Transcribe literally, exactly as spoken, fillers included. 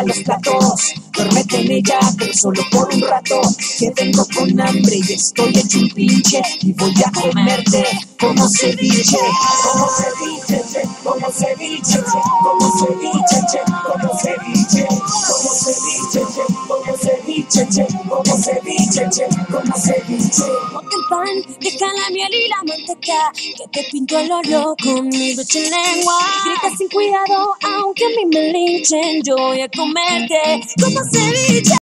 lava los platos. Duérmete en ella, pero solo por un rato. Que vengo con hambre y estoy hecho un pinche. Y voy a comerte como ceviche. Como ceviche, che, como ceviche, che, como ceviche, che, como ceviche. Como ceviche, che, como ceviche, che, como ceviche, che, como ceviche. Ponte el pan, deja la miel y la manteca, que te pinto el oro con mi dulce lengua. Grita sin cuidado, aunque a mí me linchen, yo voy a comerte como ceviche.